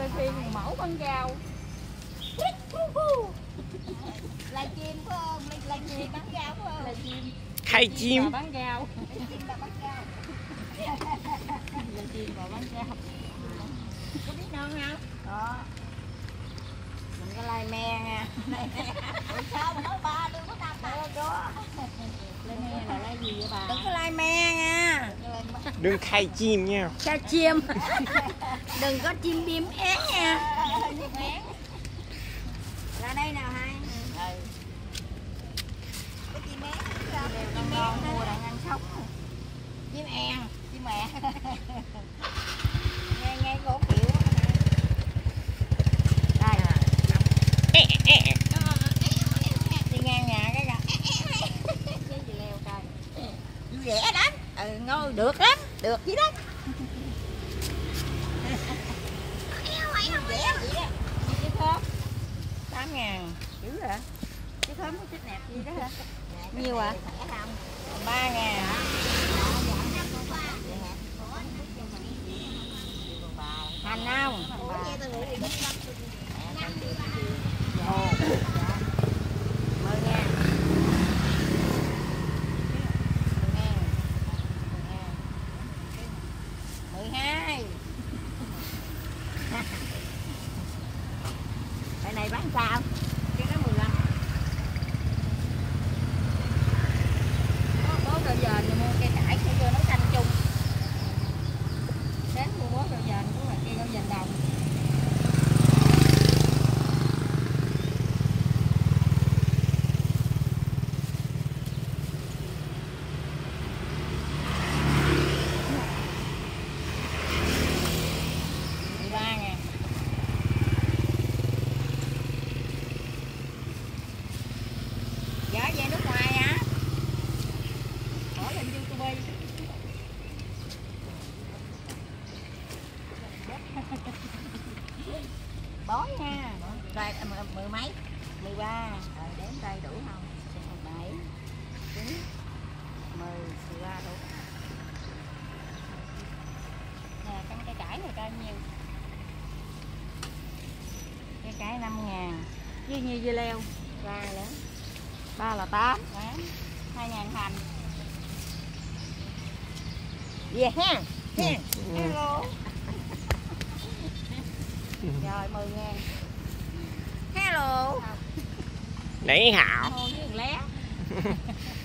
đôi khi mẫu con rau. Là chim phải không? Là chim bán rau phải không? Là chim. Khai chim. Bán rau. Chim là bán rau. Là chim và bán rau. Có biết non không? Đó. Mình có lai me nha. Sao mà nói ba đừng có đạp đâu đó. Lai me là lai gì vậy bà? Đừng có lai me nha. Đừng khai chim nha. Khai chim. Đừng có chim biếm én nha. Ra đây nào hai. Cái chim én chim ngon mua đang ăn sống. Chim én, chim mẹ. Nghe nghe cổ kiểu. Đây. Đi ngang nhà cái kìa. Cái gì leo coi. Vui vẻ lắm. Ngon được lắm, được chứ đó. Vẻ vậy đó. Cái thớp 8.000. dữ hả? Cái thớp nó thích đẹp gì đó hả? Nhiêu ạ? 3.000. Hành không? Ồ. 10.000. 12. Cái này bán sao? Cái đó 15. Bố rồi giờ thì mua cây cải sẽ vô nấu canh chung. Đến mua bố rồi giờ cũng là cây rau dền đồng. Dạ về nước ngoài hả? Bỏ lên YouTube. Bói nha. Rồi mười mấy? 13. Rồi đếm đây đủ không? 7 9 10 13 đủ. Nè căn cây cải này coi nhiêu? Cái 5.000. Với nhiêu dưa leo? 3 nữa. 3 là 8. 2.000 hành. Về ha. Hello. Rồi 10.000. Hello. Nãy hảo. Mua với lé.